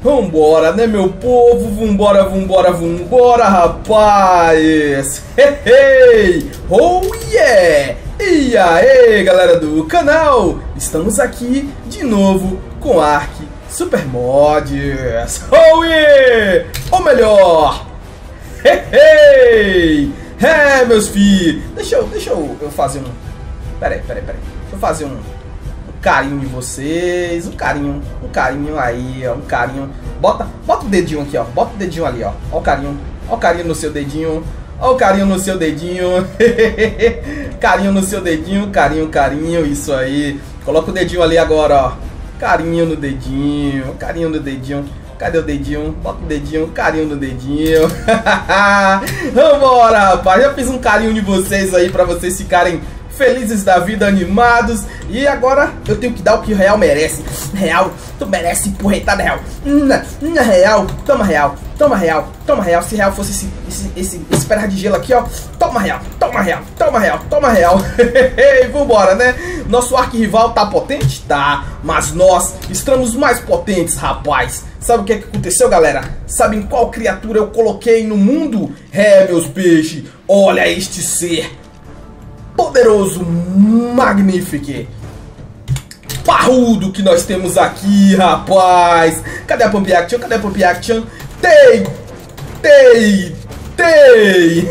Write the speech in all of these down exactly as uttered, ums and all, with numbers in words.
Vambora, né, meu povo? Vambora, vambora, vambora, rapaz! Hey, hey! Oh, yeah! E aí, galera do canal? Estamos aqui de novo com Ark Super Mods. Oh, yeah! Ou melhor... Hey, hey! É, meus filhos! Deixa eu, deixa eu, eu fazer um... Pera aí, pera aí, pera aí. Deixa eu fazer um... carinho de vocês, um carinho, um carinho aí, ó, um carinho. Bota, bota o dedinho aqui, ó. Bota o dedinho ali, ó. Ó o carinho, ó o carinho no seu dedinho. Ó o carinho no seu dedinho. Carinho no seu dedinho, carinho, carinho, isso aí. Coloca o dedinho ali agora, ó. Carinho no dedinho, carinho no dedinho. Cadê o dedinho? Bota o dedinho, carinho no dedinho. Vambora, rapaz. Já fiz um carinho de vocês aí pra vocês ficarem felizes da vida, animados. E agora eu tenho que dar o que o real merece. Real, tu merece porretada real. Hum, hum, real, toma real, toma real, toma real. Se real fosse esse, esse, esse, esse perna de gelo aqui, ó. Toma real, toma real, toma real, toma real. Vambora, né? Nosso arquirrival tá potente? Tá. Mas nós estamos mais potentes, rapaz. Sabe o que, é que aconteceu, galera? Sabem qual criatura eu coloquei no mundo? É, meus peixes, olha este ser poderoso, magnífico, parrudo que nós temos aqui, rapaz. Cadê a Pump Action? Cadê a Pump Action? Tem! Tem! Tem!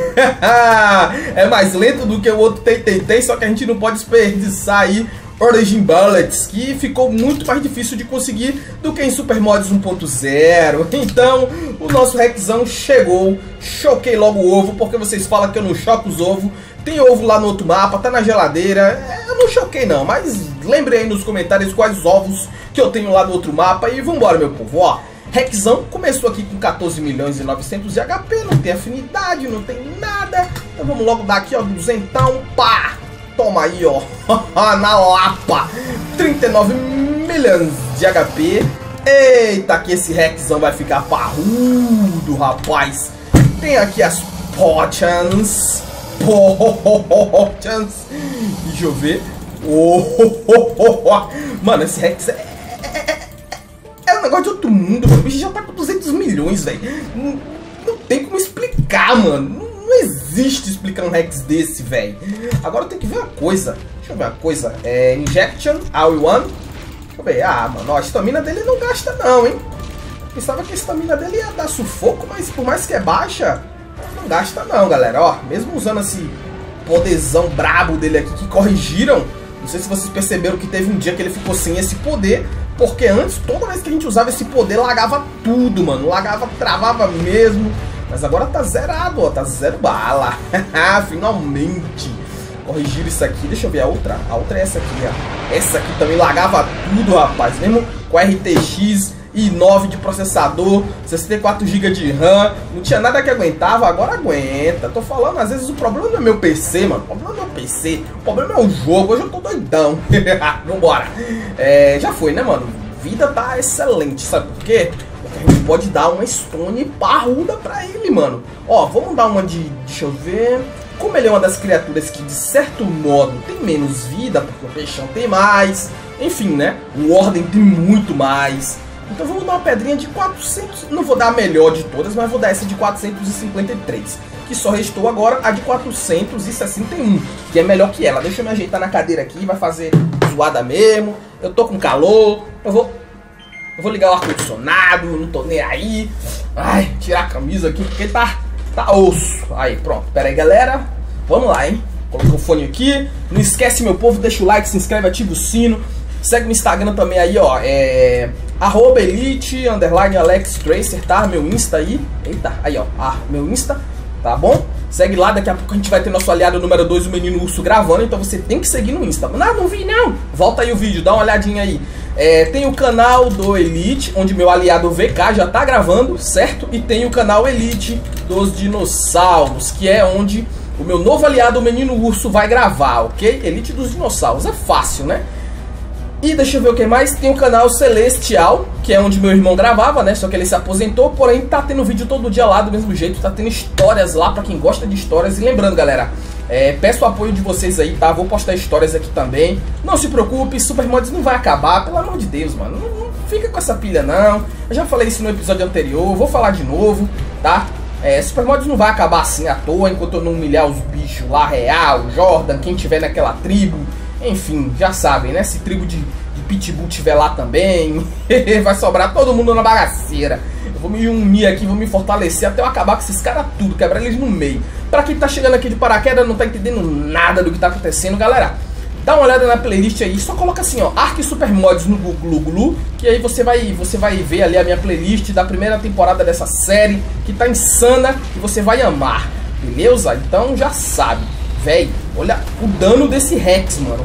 É mais lento do que o outro tem, tem, tem. Só que a gente não pode desperdiçar aí Origin Bullets, que ficou muito mais difícil de conseguir do que em Super Mods um ponto zero. Então, o nosso Rexão chegou. Choquei logo o ovo, porque vocês falam que eu não choco os ovos. Tem ovo lá no outro mapa, tá na geladeira. Eu não choquei não, mas lembrei aí nos comentários quais ovos que eu tenho lá no outro mapa. E vambora, meu povo, ó. Rexão começou aqui com quatorze milhões e novecentos de H P, não tem afinidade, não tem nada. Então vamos logo dar aqui, ó, duzentão, pá. Toma aí, ó, na lapa, trinta e nove milhões de H P. Eita, que esse Rexão vai ficar parrudo, rapaz. Tem aqui as potions. Potions. Deixa eu ver. Mano, esse Rex é, é, é, é um negócio de outro mundo, mano. O bicho já tá com duzentos milhões, velho. Não, não tem como explicar, mano. Não existe explicar um Rex desse, velho. Agora eu tenho que ver uma coisa. Deixa eu ver uma coisa. É, Injection, all one. Deixa eu ver. Ah, mano, ó, a estamina dele não gasta não, hein. Pensava que a estamina dele ia dar sufoco, mas por mais que é baixa, não gasta não, galera. Ó, mesmo usando esse poderzão brabo dele aqui que corrigiram. Não sei se vocês perceberam que teve um dia que ele ficou sem esse poder. Porque antes, toda vez que a gente usava esse poder, lagava tudo, mano. Lagava, travava mesmo. Mas agora tá zerado, ó, tá zero bala. Finalmente corrigiram isso aqui. Deixa eu ver a outra. A outra é essa aqui, ó. Essa aqui também lagava tudo, rapaz. Mesmo com R T X i nove de processador, sessenta e quatro gigas de RAM. Não tinha nada que aguentava, agora aguenta. Tô falando, às vezes o problema não é meu P C, mano. O problema não é o P C. O problema é o jogo. Hoje eu tô doidão. Vambora. É, já foi, né, mano? Vida tá excelente, sabe por quê? A gente pode dar uma stone parruda pra ele, mano. Ó, vamos dar uma de... Deixa eu ver... Como ele é uma das criaturas que, de certo modo, tem menos vida, porque o peixão tem mais. Enfim, né? O Ordem tem muito mais. Então vamos dar uma pedrinha de quatrocentos... Não vou dar a melhor de todas, mas vou dar essa de quatrocentos e cinquenta e três. Que só restou agora a de quatrocentos e sessenta e um. Que é melhor que ela. Deixa eu me ajeitar na cadeira aqui, vai fazer zoada mesmo. Eu tô com calor. Eu vou... Eu vou ligar o ar-condicionado, não tô nem aí. Ai, tirar a camisa aqui porque tá, tá osso. Aí, pronto. Pera aí, galera. Vamos lá, hein? Coloquei o fone aqui. Não esquece, meu povo, deixa o like, se inscreve, ativa o sino. Segue no Instagram também aí, ó. É... Arroba Elite, underline Alex Tracer, tá? Meu Insta aí. Eita, aí, ó. Ah, meu Insta, tá bom? Segue lá, daqui a pouco a gente vai ter nosso aliado número dois, o Menino Urso, gravando. Então você tem que seguir no Insta. Não, não vi não. Volta aí o vídeo, dá uma olhadinha aí. É, tem o canal do Elite, onde meu aliado V K já tá gravando, certo? E tem o canal Elite dos Dinossauros, que é onde o meu novo aliado, o Menino Urso, vai gravar, ok? Elite dos Dinossauros, é fácil, né? E deixa eu ver o que mais. Tem o canal Celestial, que é onde meu irmão gravava, né? Só que ele se aposentou, porém tá tendo vídeo todo dia lá do mesmo jeito. Tá tendo histórias lá pra quem gosta de histórias. E lembrando, galera, é, peço o apoio de vocês aí, tá? Vou postar histórias aqui também. Não se preocupe, Super Mods não vai acabar, pelo amor de Deus, mano. Não, não fica com essa pilha não. Eu já falei isso no episódio anterior, vou falar de novo, tá? É, Supermods não vai acabar assim à toa, enquanto eu não humilhar os bichos lá, Real, Jordan, quem tiver naquela tribo. Enfim, já sabem, né? Se tribo de, de Pitbull tiver lá também, vai sobrar todo mundo na bagaceira. Eu vou me unir aqui, vou me fortalecer até eu acabar com esses caras tudo, quebrar eles no meio. Pra quem tá chegando aqui de paraquedas, não tá entendendo nada do que tá acontecendo, galera, dá uma olhada na playlist aí, só coloca assim, ó, Ark Supermods no Google Glu, que aí você vai, você vai ver ali a minha playlist da primeira temporada dessa série, que tá insana e você vai amar, beleza? Então já sabe, véi, olha o dano desse Rex, mano.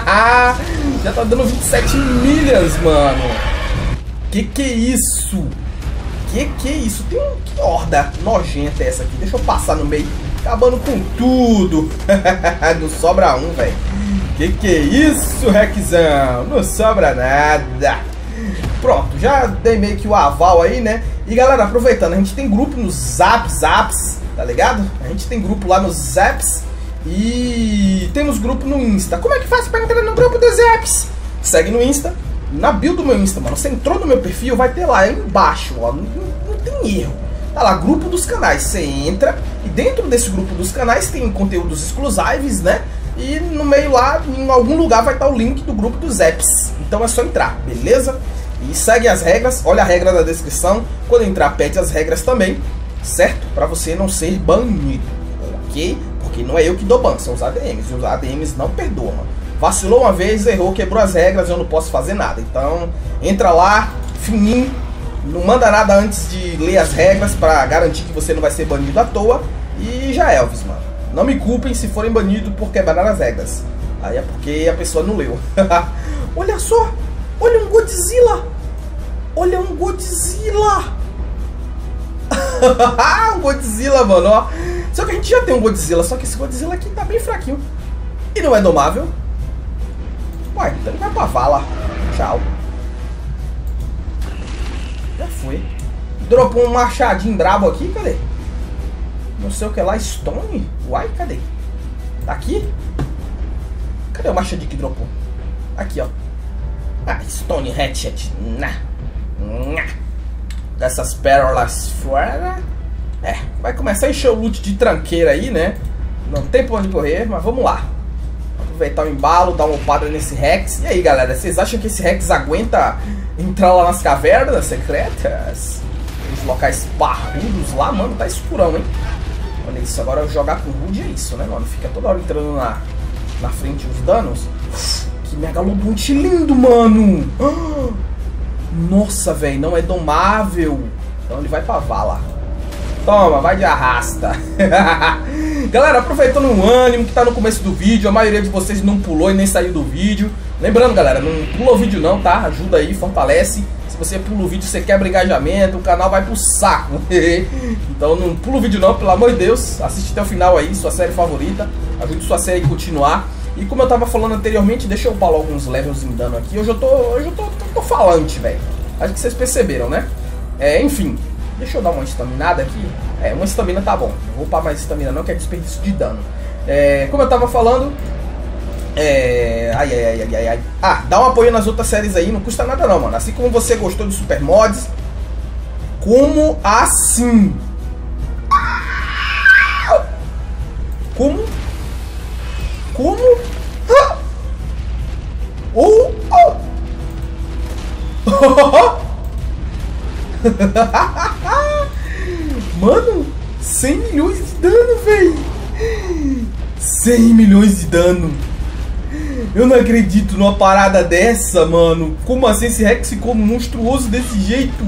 Já tá dando vinte e sete milhas, mano. Que que é isso? Que que é isso? Tem um, que horda nojenta essa aqui, deixa eu passar no meio, acabando com tudo. Não sobra um, velho. Que que é isso, Rexão? Não sobra nada. Pronto, já dei meio que o aval aí, né? E galera, aproveitando, a gente tem grupo nos Zap Zaps, tá ligado? A gente tem grupo lá nos Zaps e temos grupo no Insta. Como é que faz pra entrar no grupo dos Zaps? Segue no Insta, na bio do meu Insta, mano. Você entrou no meu perfil, vai ter lá, é embaixo, ó, não, não tem erro. Tá lá, grupo dos canais. Você entra e dentro desse grupo dos canais tem conteúdos exclusivos, né? E no meio lá, em algum lugar, vai estar o link do grupo dos apps. Então é só entrar, beleza? E segue as regras, olha a regra na descrição. Quando entrar, pede as regras também, certo? Pra você não ser banido, ok? Porque não é eu que dou ban, são os A D Ms. E os A D Ms não perdoam, mano. Vacilou uma vez, errou, quebrou as regras, eu não posso fazer nada. Então, entra lá, fininho. Não manda nada antes de ler as regras pra garantir que você não vai ser banido à toa. E já é, Elvis, mano. Não me culpem se forem banidos por quebrar as regras. Aí é porque a pessoa não leu. Olha só! Olha um Godzilla! Olha um Godzilla! Um Godzilla, mano, ó. Só que a gente já tem um Godzilla, só que esse Godzilla aqui tá bem fraquinho. E não é domável. Ué, então ele vai pra vala. Tchau. Já foi. Dropou um machadinho brabo aqui, cadê? Não sei o que lá, Stone? Uai, cadê? Tá aqui? Cadê o machadinho que dropou? Aqui, ó. Ah, Stone Hatchet. Nah. Nah. Dessas pérolas fora. É, vai começar a encher o loot de tranqueira aí, né? Não tem pra onde correr, mas vamos lá. Aproveitar o embalo, dar uma upada nesse Rex. E aí, galera, vocês acham que esse Rex aguenta entrar lá nas cavernas secretas? Os locais parrudos lá, mano, tá escurão, hein? Olha isso, agora jogar com Rude é isso, né, mano? Fica toda hora entrando na, na frente os danos. Que megalodonte lindo, mano! Nossa, velho, não é domável. Então ele vai pra vala. Toma, vai de arrasta. Galera, aproveitando o ânimo que tá no começo do vídeo, a maioria de vocês não pulou e nem saiu do vídeo. Lembrando, galera, não pula o vídeo não, tá? Ajuda aí, fortalece. Se você pula o vídeo, você quebra engajamento, o canal vai pro saco. Então não pula o vídeo não, pelo amor de Deus. Assiste até o final aí, sua série favorita. Ajude sua série a continuar. E como eu tava falando anteriormente, deixa eu upar alguns levels em dano aqui. Hoje eu tô, hoje eu tô, tô, tô falante, velho. Acho que vocês perceberam, né? É, enfim. Deixa eu dar uma estaminada aqui. É, uma estamina tá bom. Não vou upar mais estamina não, que é desperdício de dano. É, como eu tava falando... É... Ai, ai, ai, ai, ai. Ah, dá um apoio nas outras séries aí, não custa nada não, mano. Assim como você gostou de Supermods. Como assim? Como? Como? Ah! Oh! Oh! Mano, cem milhões de dano, velho. cem milhões de dano. Eu não acredito numa parada dessa, mano. Como assim esse Rex ficou monstruoso desse jeito?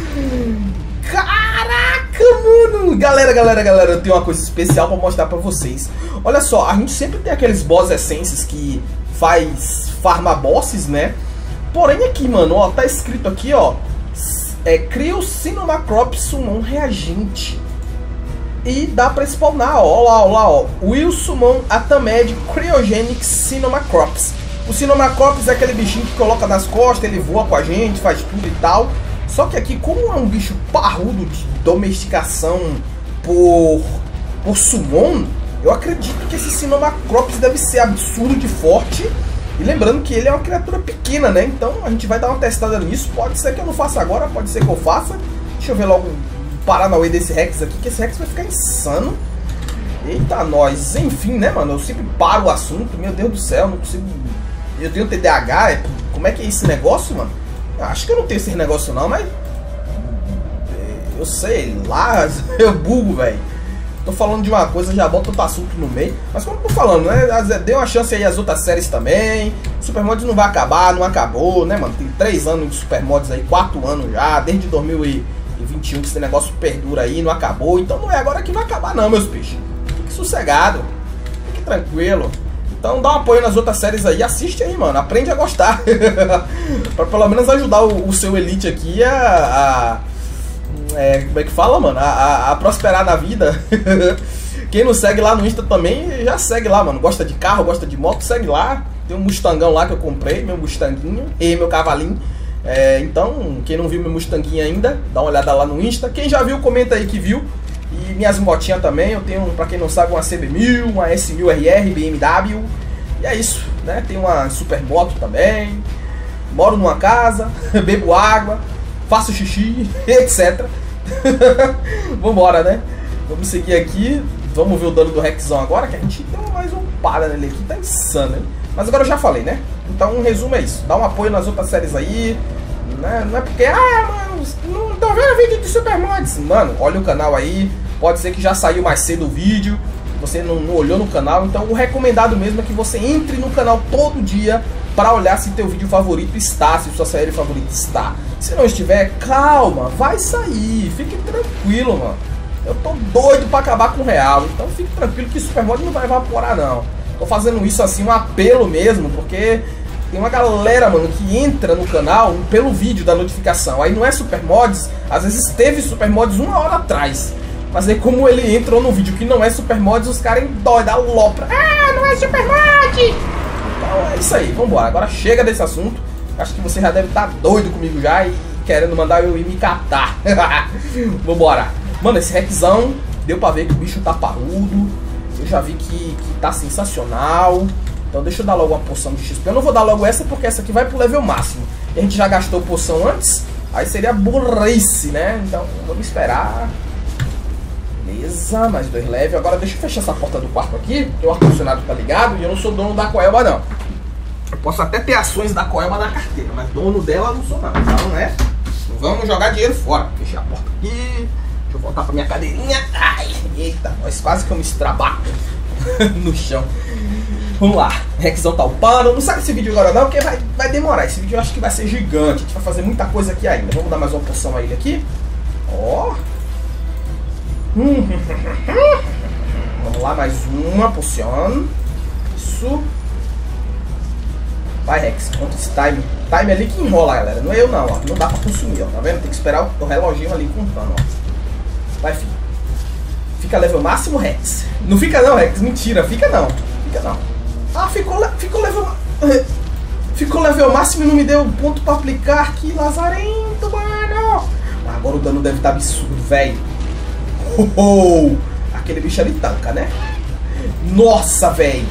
Caraca, mano. Galera, galera, galera, eu tenho uma coisa especial pra mostrar pra vocês. Olha só, a gente sempre tem aqueles boss essences que faz farma bosses, né? Porém aqui, mano, ó, tá escrito aqui, ó. É, cria o Cinemacrop Summon Reagente. E dá pra spawnar, ó, lá, ó, lá, ó. Will Summon Atamed Cryogenic Cinemacrops. O Cinemacrops é aquele bichinho que coloca nas costas, ele voa com a gente, faz tudo e tal. Só que aqui, como é um bicho parrudo de domesticação por, por Summon, eu acredito que esse Cinemacrops deve ser absurdo de forte. E lembrando que ele é uma criatura pequena, né? Então a gente vai dar uma testada nisso. Pode ser que eu não faça agora, pode ser que eu faça. Deixa eu ver logo o Paranauê desse Rex aqui, que esse Rex vai ficar insano. Eita, nós. Enfim, né, mano? Eu sempre paro o assunto. Meu Deus do céu, não consigo... Eu tenho T D A H, é... como é que é esse negócio, mano? Eu acho que eu não tenho esse negócio não, mas... Eu sei lá, eu bugo, velho. Tô falando de uma coisa, já boto outro assunto no meio. Mas como eu tô falando, né? Dê uma chance aí às outras séries também. Supermods não vai acabar, não acabou, né, mano? Tem três anos de Supermods aí, quatro anos já, desde dois mil e vinte e um que esse negócio perdura aí, não acabou. Então não é agora que vai acabar não, meus bichos. Fique sossegado, fique tranquilo. Então dá um apoio nas outras séries aí, assiste aí, mano. Aprende a gostar. Pra pelo menos ajudar o, o seu Elite aqui a... a É, como é que fala, mano? A, a, a prosperar na vida. Quem não segue lá no Insta também, já segue lá, mano. Gosta de carro, gosta de moto, segue lá. Tem um Mustangão lá que eu comprei, meu Mustanguinho e meu cavalinho. É, então, quem não viu meu Mustanguinho ainda, dá uma olhada lá no Insta. Quem já viu, comenta aí que viu. E minhas motinhas também, eu tenho, pra quem não sabe, uma C B mil, uma S mil R R, B M W. E é isso, né? Tem uma Supermoto também. Moro numa casa, bebo água, faço xixi, etcétera. Vambora, né? Vamos seguir aqui. Vamos ver o dano do Rexão agora, que a gente deu mais um para nele aqui. Tá insano, hein? Mas agora eu já falei, né? Então um resumo é isso. Dá um apoio nas outras séries aí, né? Não é porque, ah, mano, não tô vendo vídeo de Supermods. Mano, olha o canal aí. Pode ser que já saiu mais cedo o vídeo, você não, não olhou no canal. Então o recomendado mesmo é que você entre no canal todo dia para olhar se teu vídeo favorito está, se sua série favorita está. Se não estiver, calma, vai sair, fique tranquilo, mano. Eu tô doido pra acabar com o real, então fique tranquilo que Supermod não vai evaporar, não. Tô fazendo isso assim, um apelo mesmo, porque tem uma galera, mano, que entra no canal pelo vídeo da notificação. Aí não é Supermods, às vezes teve Supermods uma hora atrás. Mas aí como ele entrou no vídeo que não é Supermods, os caras endoidam, alopra. Ah, não é Supermod! Então é isso aí, vambora. Agora chega desse assunto. Acho que você já deve estar doido comigo já e querendo mandar eu ir me catar. Vambora. Mano, esse Rexão, deu pra ver que o bicho tá parrudo. Eu já vi que, que tá sensacional. Então deixa eu dar logo uma poção de X P. Eu não vou dar logo essa porque essa aqui vai pro level máximo. E a gente já gastou poção antes. Aí seria burrice, né? Então vamos esperar. Beleza, mais dois levels. Agora deixa eu fechar essa porta do quarto aqui, porque o ar-condicionado tá ligado e eu não sou dono da Coelba, não. Eu posso até ter ações da Coelba na carteira, mas dono dela não sou não. Então, né? Não vamos jogar dinheiro fora. Fechar a porta aqui. Deixa eu voltar pra minha cadeirinha. Ai, eita, nós quase que eu me estrabaco no chão. Vamos lá. Rexão tá upando. Não sai esse vídeo agora não, porque vai, vai demorar. Esse vídeo eu acho que vai ser gigante. A gente vai fazer muita coisa aqui ainda. Vamos dar mais uma poção a ele aqui. Ó. Hum. Vamos lá, mais uma poção. Isso. Vai, Rex, conta esse time. Time ali que enrola, galera. Não é eu não, ó. Não dá pra consumir, ó. Tá vendo? Tem que esperar o reloginho ali contando, ó. Vai, filho. Fica level máximo, Rex. Não fica não, Rex. Mentira, fica não. Fica não. Ah, ficou, ficou level... Ficou level máximo e não me deu ponto pra aplicar. Que lazarento, mano. Agora o dano deve estar absurdo, velho. Oh, oh. Aquele bicho ali tanca, né? Nossa, velho.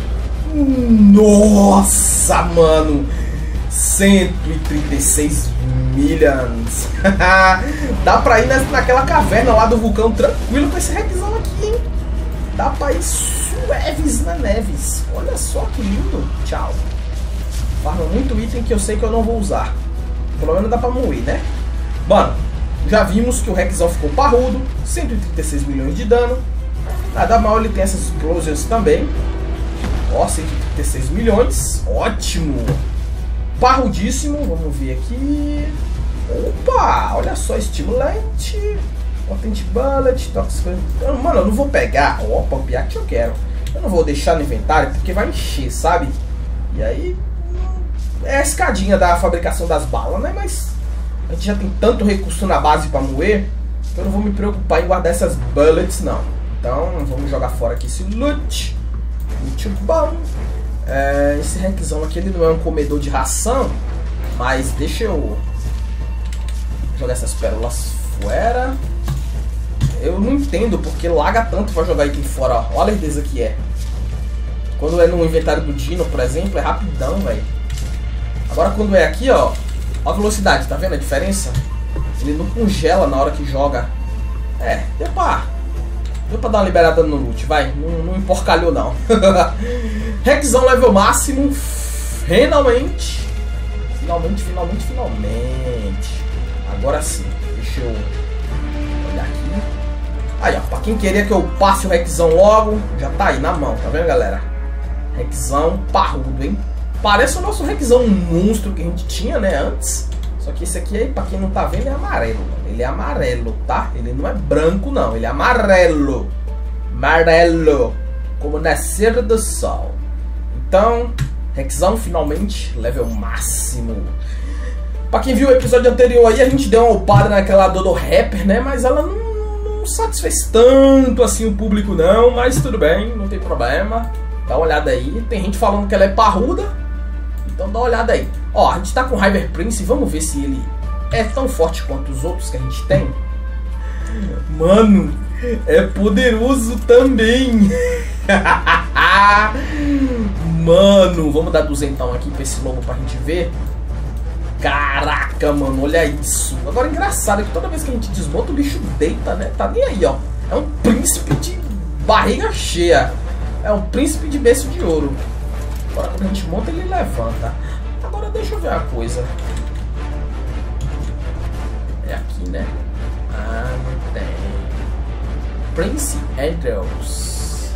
Nossa, mano. cento e trinta e seis milhões. Dá pra ir naquela caverna lá do vulcão tranquilo com esse Rexão aqui, hein? Dá pra ir suaves na neves. Olha só que lindo. Tchau. Farma muito item que eu sei que eu não vou usar. Pelo menos dá pra moer, né? Mano, já vimos que o Rexão ficou parrudo. cento e trinta e seis milhões de dano. Nada mal, ele tem essas explosions também. Ó, cento e trinta e seis milhões. Ótimo. Parrudíssimo. Vamos ver aqui. Opa, olha só. Estimulante. Potente Bullet. Toxic. Mano, eu não vou pegar. Opa, o Piat eu quero. Eu não vou deixar no inventário porque vai encher, sabe? E aí... é a escadinha da fabricação das balas, né? Mas a gente já tem tanto recurso na base pra moer que eu não vou me preocupar em guardar essas bullets, não. Então, vamos jogar fora aqui esse loot. Muito bom. É, esse Rexão aqui, ele não é um comedor de ração, mas deixa eu jogar essas pérolas fora. Eu não entendo porque laga tanto pra jogar item fora. Olha a lerdeza que é. Quando é no inventário do Dino, por exemplo, é rapidão, velho. Agora quando é aqui, ó. Ó a velocidade, tá vendo a diferença? Ele não congela na hora que joga. É, deu pra... Deu pra dar uma liberada no loot, vai. Não, não emporcalhou, não. Rexão level máximo. Finalmente. Finalmente, finalmente, finalmente. Agora sim. Deixa eu olhar aqui. Aí, ó. Pra quem queria que eu passe o Rexão logo, já tá aí na mão, tá vendo, galera? Rexão parrudo, hein? Parece o nosso Rexão monstro que a gente tinha, né, antes. Só que esse aqui, pra quem não tá vendo, é amarelo. Ele é amarelo, tá? Ele não é branco, não. Ele é amarelo. Amarelo. Como nascer do sol. Então, Rexão finalmente, level máximo. Pra quem viu o episódio anterior aí, a gente deu uma upada naquela dor do rapper, né? Mas ela não, não satisfez tanto assim o público, não. Mas tudo bem, não tem problema. Dá uma olhada aí. Tem gente falando que ela é parruda. Então dá uma olhada aí. Ó, a gente tá com o Hyper Prince. Vamos ver se ele é tão forte quanto os outros que a gente tem. Mano, é poderoso também. Mano, vamos dar duzentão aqui pra esse lobo pra gente ver. Caraca, mano, olha isso. Agora, engraçado é que toda vez que a gente desmonta, o bicho deita, né? Tá nem aí, ó. É um príncipe de barriga cheia. É um príncipe de berço de ouro. Agora, quando a gente monta, ele levanta. Agora, deixa eu ver uma coisa. É aqui, né? Ah, não tem. Prince Andrews.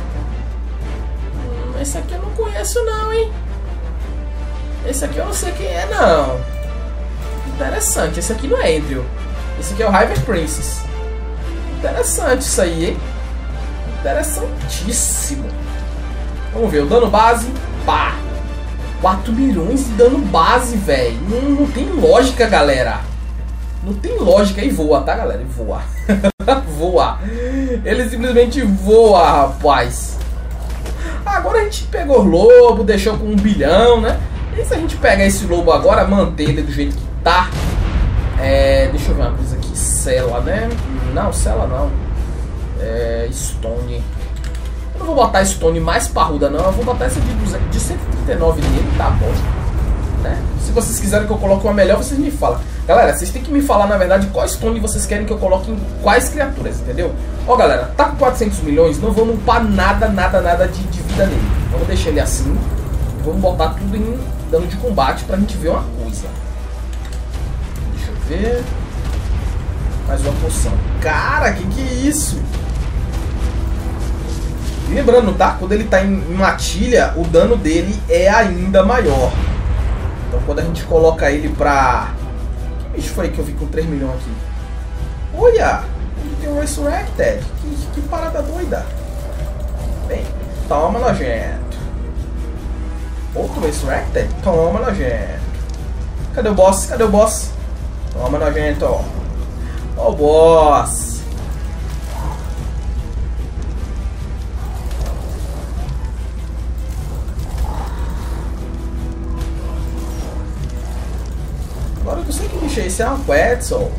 Hum, esse aqui eu não conheço, não, hein? Esse aqui eu não sei quem é, não. Interessante. Esse aqui não é Andrew. Esse aqui é o Hyper Princess. Interessante isso aí, hein? Interessantíssimo. Vamos ver. O dano base. Pá. quatro milhões de dano base, velho. Não, não tem lógica, galera. Não tem lógica. E voa, tá, galera? E voa. Voa. Ele simplesmente voa, rapaz. Agora a gente pegou o lobo, deixou com um bilhão, né? E se a gente pegar esse lobo agora, manter ele do jeito que tá? É, deixa eu ver uma coisa aqui. Cela, né? Não, cela não. É, Stone. Eu não vou botar Stone mais parruda, não. Eu vou botar essa de, duzentos, de cento e trinta e nove nele, tá bom. Né? Se vocês quiserem que eu coloque uma melhor, vocês me falam. Galera, vocês têm que me falar, na verdade, qual Stone vocês querem que eu coloque em quais criaturas, entendeu? Ó, galera, tá com quatrocentos milhões, não vamos upar nada, nada, nada de, de vida nele. Vamos deixar ele assim. Vamos botar tudo em dano de combate pra gente ver uma coisa. Deixa eu ver. Mais uma poção. Cara, que que é isso? E lembrando, tá? Quando ele tá em matilha, o dano dele é ainda maior. Então quando a gente coloca ele pra... Que bicho foi que eu vi com três milhões aqui? Olha! Ele tem o Resurrected. Que, que parada doida. Bem, toma, nojento. Outro Resurrected? Toma, nojento. Cadê o boss? Cadê o boss? Toma, nojento. Ó o boss. Agora eu não sei que bicho é esse. É um Quetzal.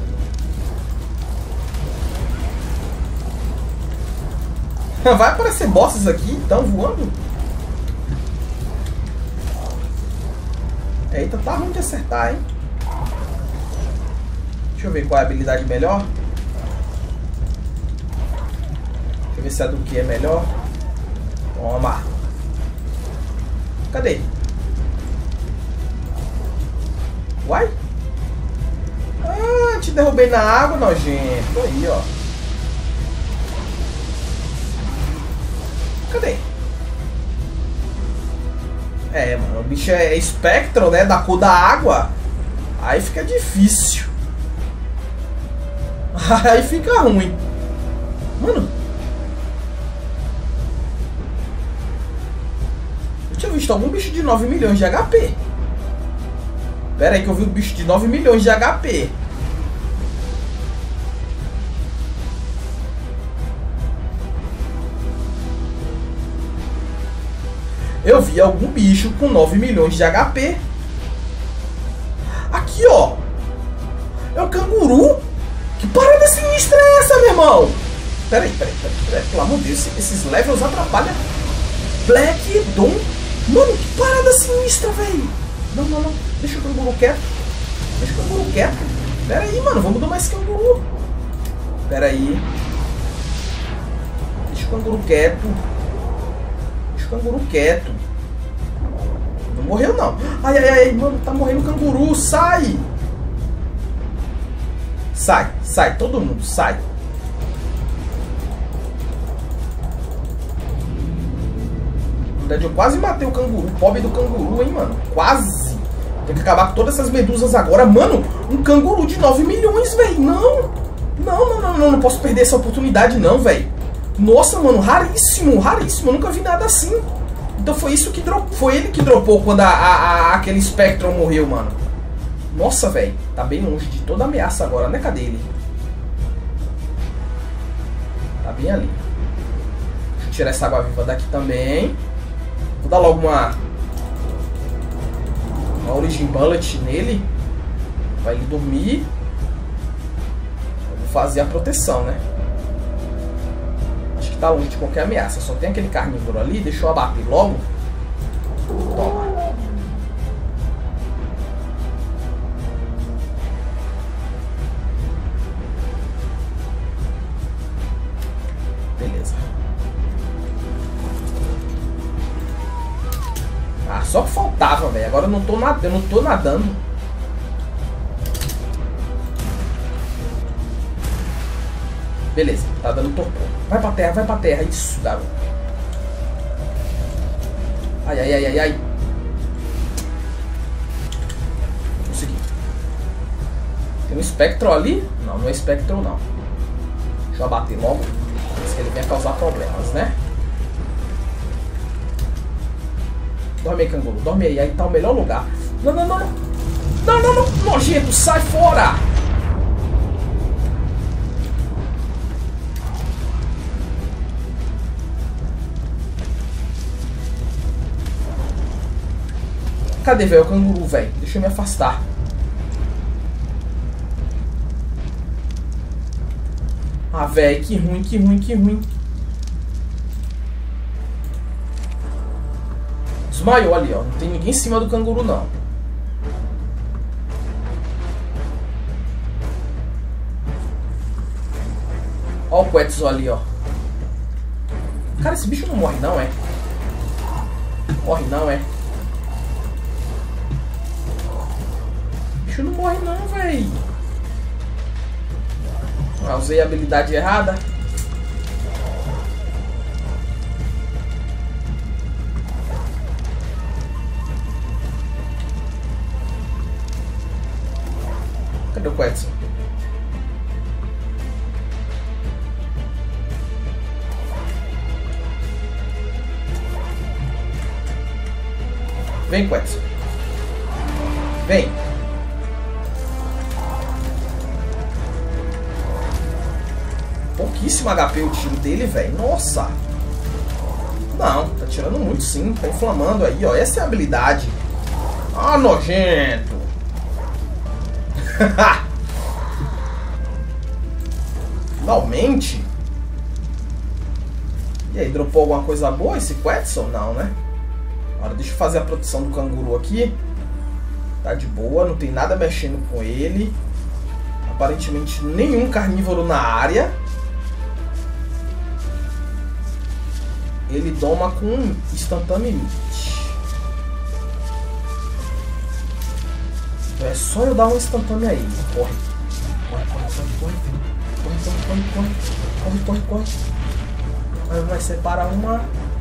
Vai aparecer bosses aqui, então, voando? Eita, tá ruim de acertar, hein? Deixa eu ver qual é a habilidade melhor. Deixa eu ver se a do que é melhor. Toma. Cadê? Uai? Ah, te derrubei na água, nojento. Aí, ó. Cadê? É, mano, o bicho é espectro, né? Da cor da água. Aí fica difícil. Aí fica ruim. Mano. Eu tinha visto algum bicho de nove milhões de H P. Pera aí que eu vi um bicho de nove milhões de H P. Eu vi algum bicho com nove milhões de H P. Aqui, ó. É um canguru. Que parada sinistra é essa, meu irmão? Peraí, peraí, peraí, peraí. Pelo amor de Deus, esses levels atrapalham. Black Dom. Mano, que parada sinistra, velho. Não, não, não. Deixa o canguru quieto. Deixa o canguru quieto. Pera aí, mano. Vamos domar esse canguru. Pera aí. Deixa o canguru quieto. Deixa o canguru quieto. Não morreu, não. Ai, ai, ai. Mano, tá morrendo o canguru. Sai. Sai. Sai. Todo mundo. Sai. Eu quase matei o canguru, o pobre do canguru, hein, mano. Quase. Tem que acabar com todas essas medusas agora. Mano, um canguru de nove milhões, velho. Não. Não, não, não, não. Não posso perder essa oportunidade, não, velho. Nossa, mano, raríssimo, raríssimo. Eu nunca vi nada assim. Então foi isso que dropou. Foi ele que dropou quando a, a, a, aquele Spectron morreu, mano. Nossa, velho. Tá bem longe de toda ameaça agora, né? Cadê ele? Tá bem ali. Deixa eu tirar essa água viva daqui também. Vou dar logo uma, uma Origin Bullet nele. Vai ele dormir. Eu vou fazer a proteção, né? Acho que tá longe de qualquer ameaça. Só tem aquele carnívoro ali. Deixa eu abater logo. Toma. Beleza. Ah, só que faltava, velho. Agora eu não tô nadando, eu não tô nadando. Beleza, tá dando torpor. Vai pra terra, vai pra terra. Isso, garoto. Ai, ai, ai, ai, ai. Consegui. Tem um Spectro ali? Não, não é Spectro, não. Deixa eu abater logo. Antes que ele venha causar problemas, né? Dorme aí, canguru. Dorme aí. Aí tá o melhor lugar. Não, não, não, não. Não, não, não. Nojento, sai fora. Cadê, velho? O canguru, velho. Deixa eu me afastar. Ah, velho. Que ruim, que ruim, que ruim. Desmaiou ali, ó. Não tem ninguém em cima do canguru, não. Ó o Quetzal ali, ó. Cara, esse bicho não morre, não, é? Morre, não, é? O bicho não morre, não, véi. Ah, usei a habilidade errada. Cadê o Quetzal? Vem, Quetzal. Vem. Pouquíssimo H P o tiro dele, velho. Nossa. Não, tá tirando muito sim. Tá inflamando aí, ó. Essa é a habilidade. Ah, nojento. Finalmente. E aí, dropou alguma coisa boa esse Quetzal? Não, né? Agora deixa eu fazer a proteção do canguru aqui. Tá de boa, não tem nada mexendo com ele. Aparentemente nenhum carnívoro na área. Ele doma com instantâneo limite. Então é só eu dar um instantâneo aí. Corre. Corre, corre, corre, corre. Corre, corre, corre, corre. Corre, corre, corre. Aí vai separar uma.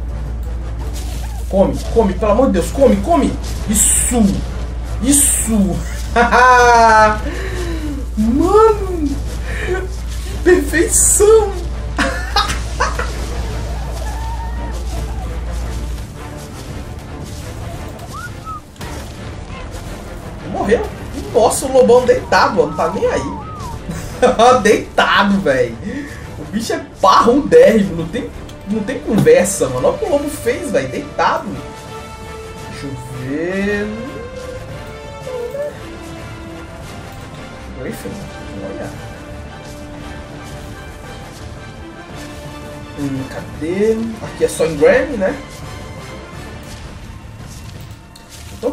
Come, come, pelo amor de Deus, come, come. Isso. Isso. Mano. Que perfeição. Morreu. Nossa, o lobão deitado, ó, não tá nem aí. Deitado, velho. O bicho é parrudérrimo, não tem, não tem conversa, mano. Olha o que o lobo fez, velho, deitado. Deixa eu ver. Griffin, olha. Hum, cadê? Aqui é só em Grammy, né?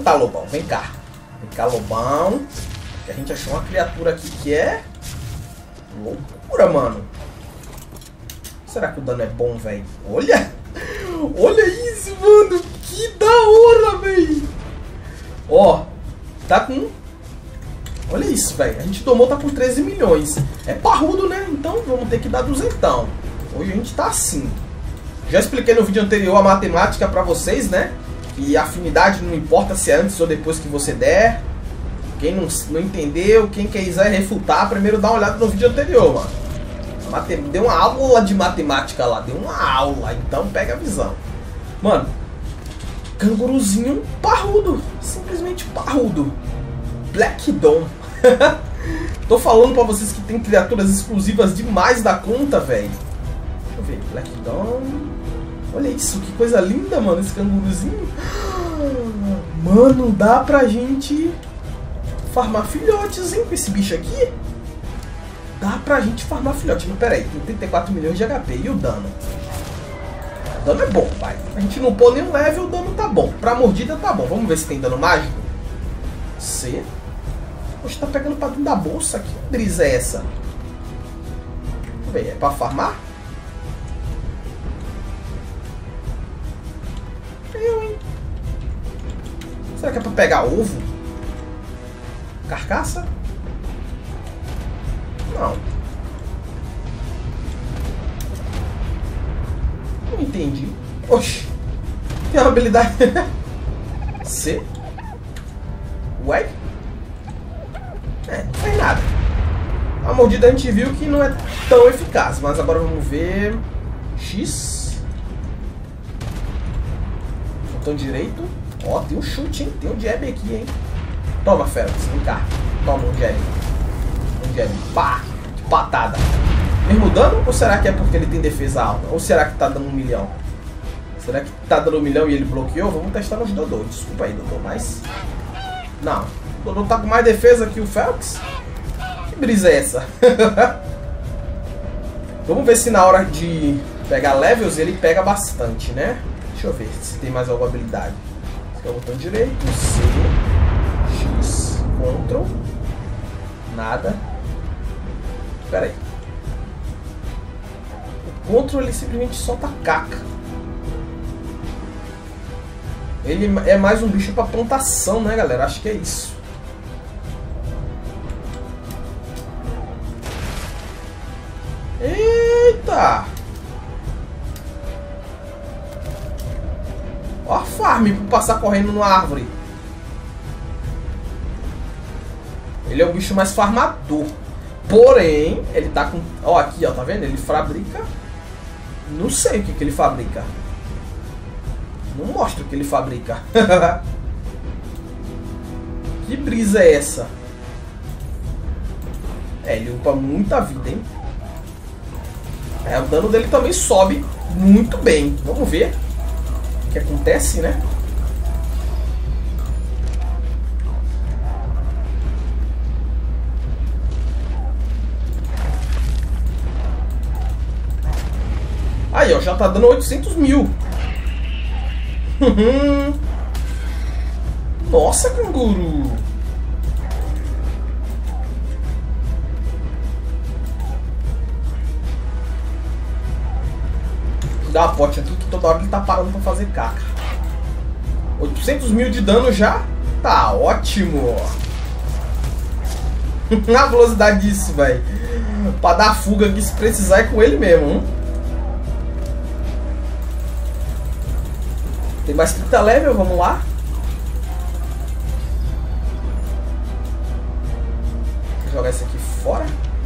tá, lobão. Vem cá. Vem cá, lobão. Que a gente achou uma criatura aqui que é... loucura, mano. Será que o dano é bom, velho? Olha! Olha isso, mano! Que da hora, velho! Ó, tá com... olha isso, velho. A gente tomou, tá com treze milhões. É parrudo, né? Então vamos ter que dar duzentão. Hoje a gente tá assim. Já expliquei no vídeo anterior a matemática pra vocês, né? Que a afinidade não importa se é antes ou depois que você der. Quem não, não entendeu, quem quiser refutar, primeiro dá uma olhada no vídeo anterior, mano. Deu uma aula de matemática lá, deu uma aula, então pega a visão. Mano, canguruzinho parrudo, simplesmente parrudo. Black Dawn. Tô falando pra vocês que tem criaturas exclusivas demais da conta, velho. Deixa eu ver, Black Dawn. Olha isso, que coisa linda, mano, esse canguruzinho. Mano, dá pra gente farmar filhotes, hein, com esse bicho aqui. Dá pra gente farmar filhote. Mas peraí, tem trinta e quatro milhões de H P. E o dano? O dano é bom, pai. A gente não pôr nenhum level, o dano tá bom. Pra mordida tá bom. Vamos ver se tem dano mágico. C. Poxa, tá pegando pra dentro da bolsa. Que brisa é essa? Vamos ver, é pra farmar? Eu, hein? Será que é pra pegar ovo? Carcaça? Não. Não entendi. Oxi. Tem uma habilidade. C? Ué? É, não fez nada. A mordida a gente viu que não é tão eficaz. Mas agora vamos ver. X. Botão direito. Ó, tem um chute, hein? Tem um jab aqui, hein? Toma, fera. Vem cá. Toma um jab. Um jab. Pá! Que patada. Mesmo dano? Ou será que é porque ele tem defesa alta? Ou será que tá dando um milhão? Será que tá dando um milhão e ele bloqueou? Vamos testar nos Dodô. Desculpa aí, Dodô, mas... não. O Dodô tá com mais defesa que o Felix? Que brisa é essa? Vamos ver se na hora de pegar levels ele pega bastante, né? Deixa eu ver se tem mais alguma habilidade. Esse é o botão direito. C. X. Ctrl. Nada. Pera aí. O Ctrl ele simplesmente solta caca. Ele é mais um bicho pra plantação, né, galera? Acho que é isso. Eita! Ó a farm pra passar correndo numa árvore. Ele é um bicho mais farmador. Porém, ele tá com... ó, aqui, ó, tá vendo? Ele fabrica... não sei o que que ele fabrica. Não mostra o que ele fabrica. Que brisa é essa? É, ele upa muita vida, hein? É, o dano dele também sobe muito bem. Vamos ver o que acontece, né? Aí, ó, já tá dando oitocentos mil. Nossa, canguru. Dá uma pote aqui que toda hora ele tá parando pra fazer caca. oitocentos mil de dano já? Tá ótimo. A velocidade disso, velho. Pra dar fuga aqui se precisar é com ele mesmo, hein? Tem mais trinta level, vamos lá. Vou jogar esse aqui fora.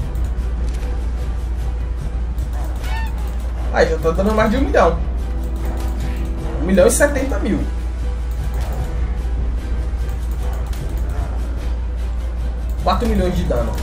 Aí, já tá dando mais de um milhão. Um milhão e setenta mil. quatro milhões de dano.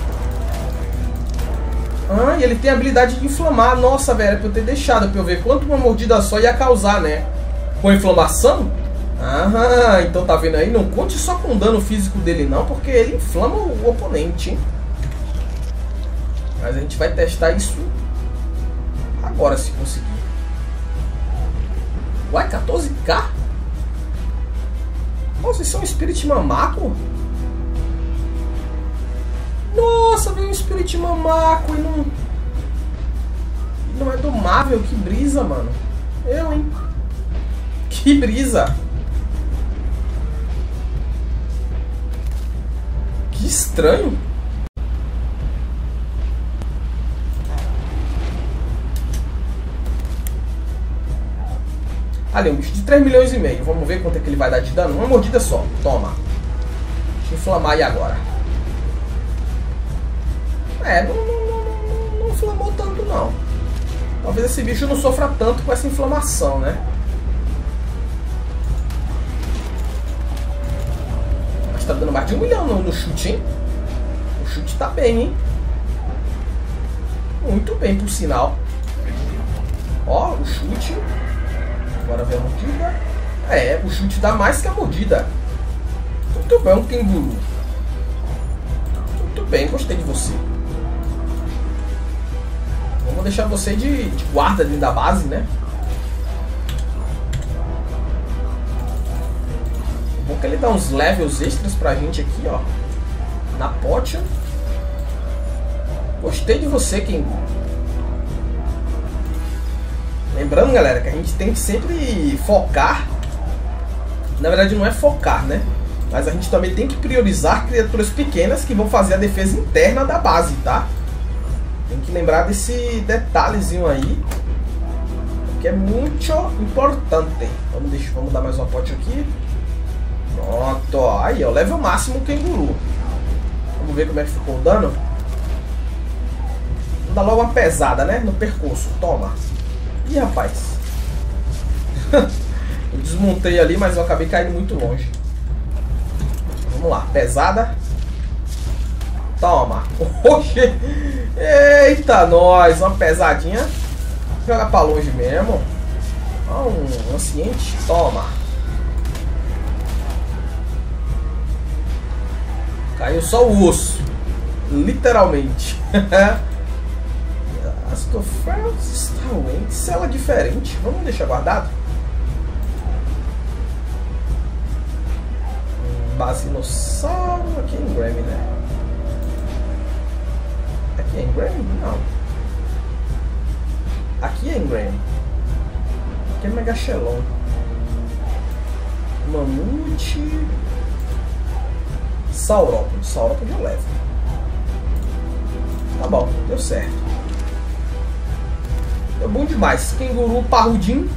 Ah, e ele tem a habilidade de inflamar. Nossa, velho, é pra eu ter deixado pra eu ver quanto uma mordida só ia causar, né? Com inflamação? Ah, então tá vendo aí? Não conte só com o dano físico dele não, porque ele inflama o oponente, hein? Mas a gente vai testar isso agora, se conseguir. Uai, quatorze K? Nossa, isso é um Spirit Mamaco? Nossa, veio um Spirit Mamaco e não... E não é domável, que brisa, mano. Eu, hein? Que brisa. Que estranho. Ali, um bicho de três milhões e meio. Vamos ver quanto é que ele vai dar de dano. Uma mordida só. Toma. Deixa eu inflamar aí agora. É, não, não, não, não inflamou tanto não. Talvez esse bicho não sofra tanto com essa inflamação, né? Mas tá dando mais de um milhão no, no chute, hein? O chute tá bem, hein? Muito bem, por sinal. Ó, o chute. Agora vem a mordida. É, o chute dá mais que a mordida. Muito bem, um canguru. Muito bem, gostei de você. Vamos deixar você de, de guarda dentro da base, né? Bom que ele dá uns levels extras pra gente aqui, ó. Na potion. Gostei de você, Kengu. Lembrando, galera, que a gente tem que sempre focar. Na verdade não é focar, né? Mas a gente também tem que priorizar criaturas pequenas que vão fazer a defesa interna da base, tá? Tem que lembrar desse detalhezinho aí, que é muito importante. Vamos, deixar, vamos dar mais uma pote aqui. Pronto, ó. Aí, ó, level máximo Canguru. Vamos ver como é que ficou o dano. Vamos dar logo uma pesada, né? No percurso. Toma. Ih, rapaz. Eu desmontei ali, mas eu acabei caindo muito longe. Vamos lá, pesada. Toma. Oxê. Eita, nós. Uma pesadinha. Joga pra longe mesmo. Ó, um anciente. Toma. Caiu só o osso. Literalmente. Astropheros Starwing. Cela diferente. Vamos deixar guardado. Basinossauro. Aqui é Engram, né? Aqui é Engram? Não. Aqui é Engram. Aqui é Megachelon. Mamute. Saurópolis. Saurópolis eu levo. Tá bom, deu certo. Deu bom demais. Canguru parrudinho.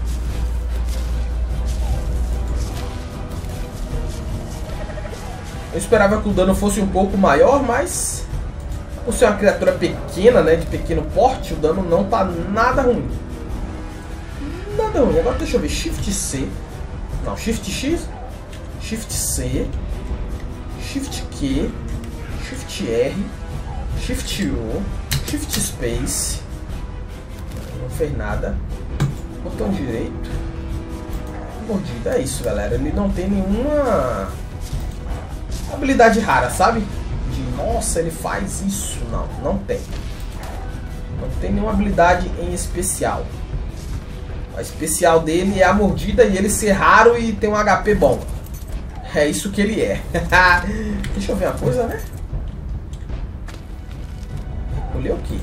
Eu esperava que o dano fosse um pouco maior, mas por ser uma criatura pequena, né, de pequeno porte, o dano não tá nada ruim. Nada ruim. Agora deixa eu ver. Shift C. Não, Shift X. Shift C. Shift Q. Shift R. Shift U. Shift Space. Não fez nada. Botão direito. Mordida. É isso, galera. Ele não tem nenhuma habilidade rara, sabe? De nossa, ele faz isso. Não, não tem. Não tem nenhuma habilidade em especial. A especial dele é a mordida e ele ser raro e ter um H P bom. É isso que ele é. Deixa eu ver uma coisa, né? Recolher o quê?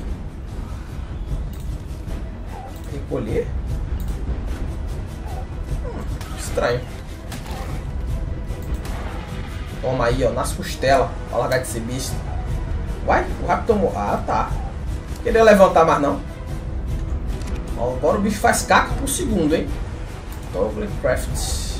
Recolher? Hum, estranho. Toma aí, ó, nas costelas. Pra largar de ser besta. Uai, o rato tomou. Ah, tá. Queria levantar mais não. Ó, agora o bicho faz caca por segundo, hein? Craft.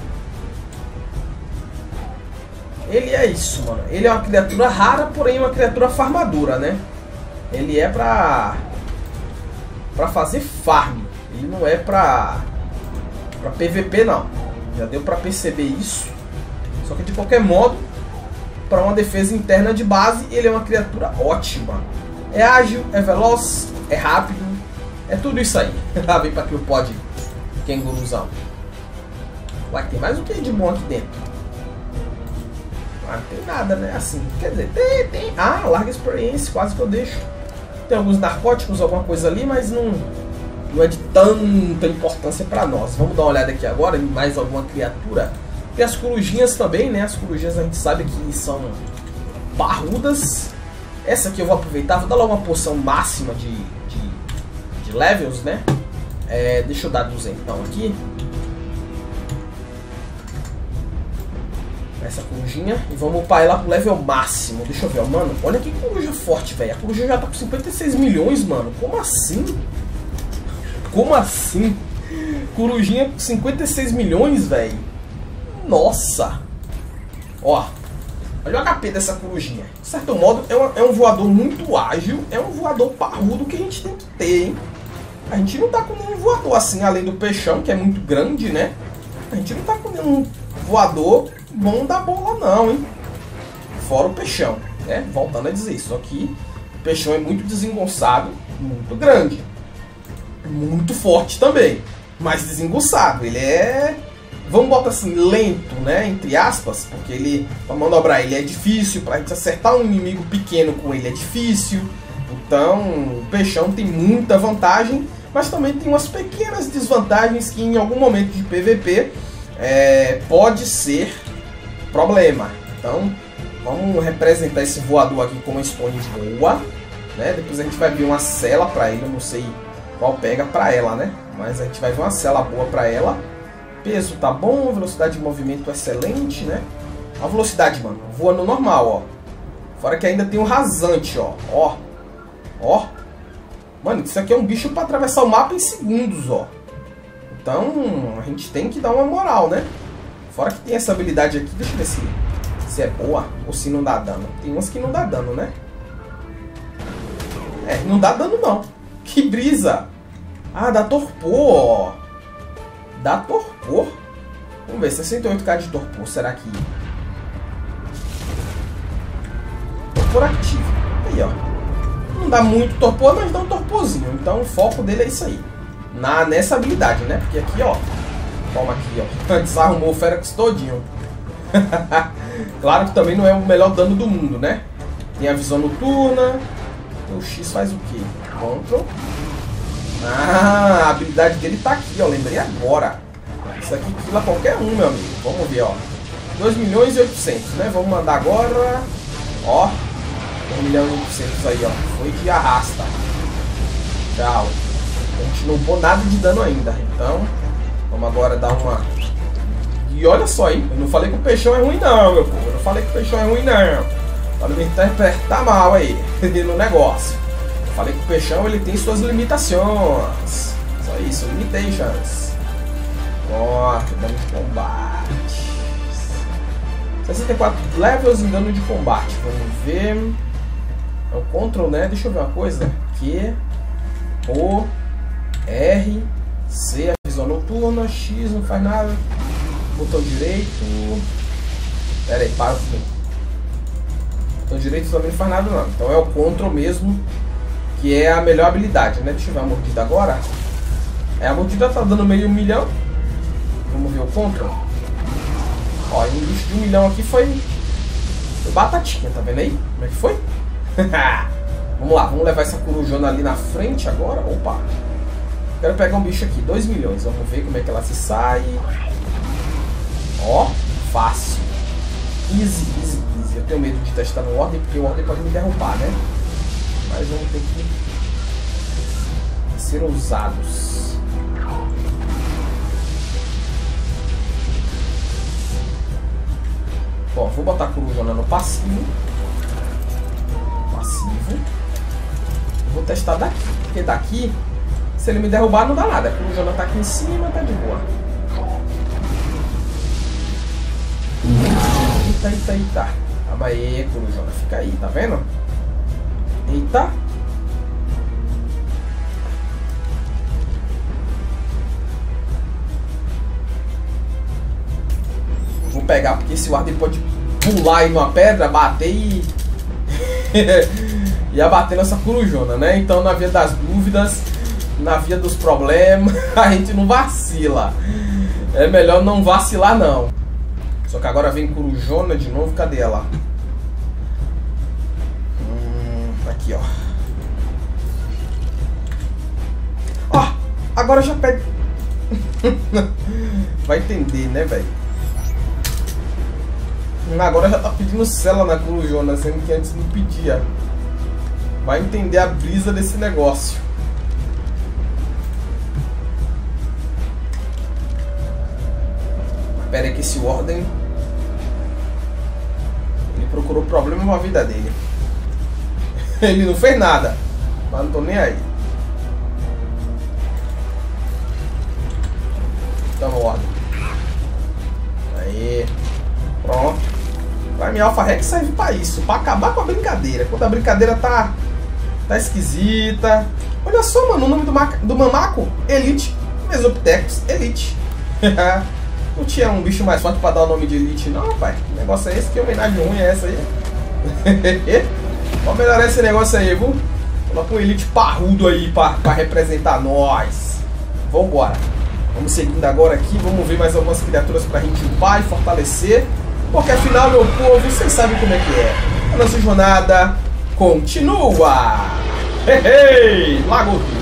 Ele é isso, mano. Ele é uma criatura rara, porém uma criatura farmadora, né? Ele é pra... pra fazer farm. Ele não é pra... pra P V P, não. Já deu pra perceber isso. Só que de qualquer modo, para uma defesa interna de base, ele é uma criatura ótima. É ágil, é veloz, é rápido. É tudo isso aí. Vem pra que o pod Canguruzão. Vai ter mais o que de bom aqui dentro? Ah, não tem nada, né? Assim, quer dizer, tem, tem. Ah, larga experiência, quase que eu deixo. Tem alguns narcóticos, alguma coisa ali, mas não, não é de tanta importância para nós. Vamos dar uma olhada aqui agora em mais alguma criatura Tem as corujinhas também, né? As corujinhas a gente sabe que são parrudas. Essa aqui eu vou aproveitar, vou dar logo uma porção máxima de, de, de levels, né? É, deixa eu dar duzentão aqui. Essa corujinha. E vamos upar ela pro level máximo. Deixa eu ver, ó, mano. Olha que coruja forte, velho. A coruja já tá com cinquenta e seis milhões, mano. Como assim? Como assim? Corujinha com cinquenta e seis milhões, velho. Nossa. Ó. Olha o H P dessa corujinha. De certo modo, é, uma, é um voador muito ágil. É um voador parrudo que a gente tem que ter, hein? A gente não tá com nenhum voador assim, além do peixão, que é muito grande, né? A gente não tá com nenhum voador bom da bola não, hein? Fora o peixão, né? Voltando a dizer isso. Só que o peixão é muito desengonçado, muito grande. Muito forte também. Mas desengonçado. Ele é... Vamos botar assim, lento, né? Entre aspas. Porque ele... Pra manobrar ele é difícil. Pra gente acertar um inimigo pequeno com ele é difícil. Então, o peixão tem muita vantagem. Mas também tem umas pequenas desvantagens que em algum momento de P V P é, pode ser problema. Então, vamos representar esse voador aqui como uma Stone boa, né? Depois a gente vai ver uma cela para ele, eu não sei qual pega para ela, né? Mas a gente vai ver uma cela boa para ela. Peso tá bom, velocidade de movimento excelente, né? A velocidade, mano, voando normal, ó. Fora que ainda tem um rasante, ó. Ó. Ó. Mano, isso aqui é um bicho para atravessar o mapa em segundos, ó. Então, a gente tem que dar uma moral, né? Fora que tem essa habilidade aqui, deixa eu ver se, se é boa ou se não dá dano. Tem umas que não dá dano, né? É, não dá dano não. Que brisa! Ah, dá torpor, ó. Dá torpor. Vamos ver, sessenta e oito K de torpor, será que... Torpor ativo. Aí, ó. Não dá muito torpor, mas dá um torporzinho. Então o foco dele é isso aí. Na, nessa habilidade, né? Porque aqui, ó. Toma aqui, ó. Desarrumou o Ferax todinho. Claro que também não é o melhor dano do mundo, né? Tem a visão noturna. O X faz o quê? Control. Ah, a habilidade dele tá aqui, ó. Lembrei agora. Isso aqui quila qualquer um, meu amigo. Vamos ver, ó. dois milhões e oitocentos, né? Vamos mandar agora. Ó. um milhão e oitocentos aí, ó. Foi de arrasta. Tchau. A gente não pôs nada de dano ainda. Então, vamos agora dar uma... E olha só, hein? Eu não falei que o peixão é ruim não, meu povo. Eu não falei que o peixão é ruim não. Para me interpretar mal aí no negócio. Eu falei que o peixão ele tem suas limitações. Só isso, limitations. Ó, dano de combate. sessenta e quatro levels em dano de combate. Vamos ver. É o control, né? Deixa eu ver uma coisa. Q, O, R, C, a visão noturna, X não faz nada. Botão direito. Pera aí, para o fim. Botão direito também não faz nada não. Então é o control mesmo, que é a melhor habilidade, né? Deixa eu ver a mordida agora. É, a mordida tá dando meio milhão. Vamos ver o control. Ó, um bicho de um milhão aqui foi, foi batatinha, tá vendo aí? Como é que foi? Vamos lá, vamos levar essa corujona ali na frente agora. Opa! Quero pegar um bicho aqui, dois milhões. Vamos ver como é que ela se sai. Ó, fácil. Easy, easy, easy. Eu tenho medo de testar no Ordem, porque o Ordem pode me derrubar, né? Mas vamos ter que ser ousados. Bom, vou botar a corujona no passivo. Passivo. Vou testar daqui. Porque daqui, se ele me derrubar, não dá nada. A corujona tá aqui em cima, tá de boa. Eita, eita, eita. Calma aí, corujona. Fica aí, tá vendo? Eita. Vou pegar, porque esse Warden pode pular aí numa pedra, bater e... ia bater nessa corujona, né? Então, na via das dúvidas, na via dos problemas, a gente não vacila. É melhor não vacilar, não. Só que agora vem corujona de novo. Cadê ela? Hum, aqui, ó. Ó, agora já pede... vai entender, né, velho? Agora já tá pedindo cela na cruz, Jonas, sendo que antes não pedia. Vai entender a brisa desse negócio. Pera aí que esse Warden, ele procurou problema com a vida dele. Ele não fez nada, mas não tô nem aí. Toma, Warden. Aí. Pronto. Pra mim, Alpha Rex serve pra isso, pra acabar com a brincadeira. Quando a brincadeira tá, tá esquisita. Olha só, mano, o nome do, do mamaco: Elite Mesopithecus Elite. Não tinha um bicho mais forte pra dar o nome de Elite, não, pai. Que negócio é esse? Que homenagem ruim é essa aí? Vamos melhorar esse negócio aí, viu? Coloca um Elite parrudo aí pra, pra representar nós. Vambora. Vamos seguindo agora aqui, vamos ver mais algumas criaturas pra gente upar e fortalecer. Porque afinal, meu povo, vocês sabem como é que é. A nossa jornada continua. Hey, hey, Lago